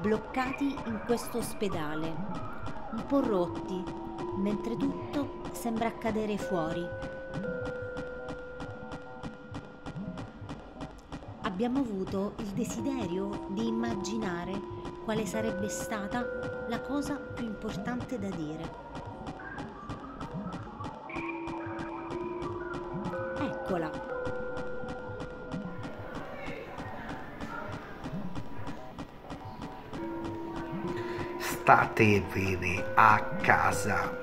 bloccati in questo ospedale, un po' rotti, mentre tutto sembra accadere fuori. Abbiamo avuto il desiderio di immaginare quale sarebbe stata la cosa più importante da dire. Eccola. Statevene a casa.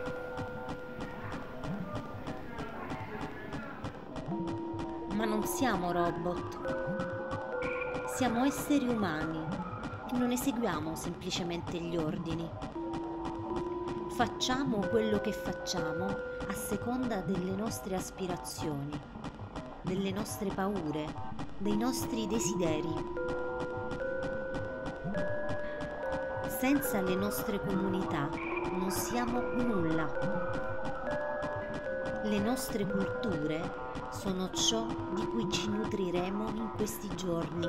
Ma non siamo robot. Siamo esseri umani e non eseguiamo semplicemente gli ordini. Facciamo quello che facciamo a seconda delle nostre aspirazioni, delle nostre paure, dei nostri desideri. Senza le nostre comunità non siamo nulla. Le nostre culture sono ciò di cui ci nutriremo in questi giorni.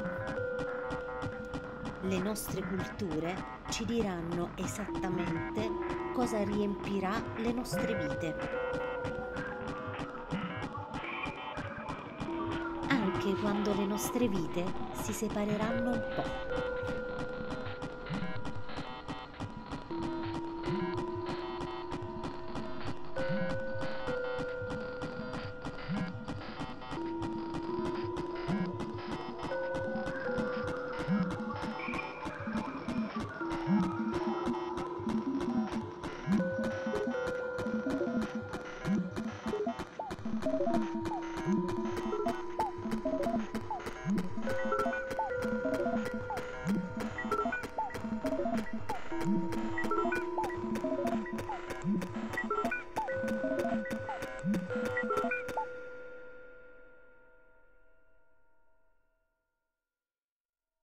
Le nostre culture ci diranno esattamente cosa riempirà le nostre vite. Anche quando le nostre vite si separeranno un po'.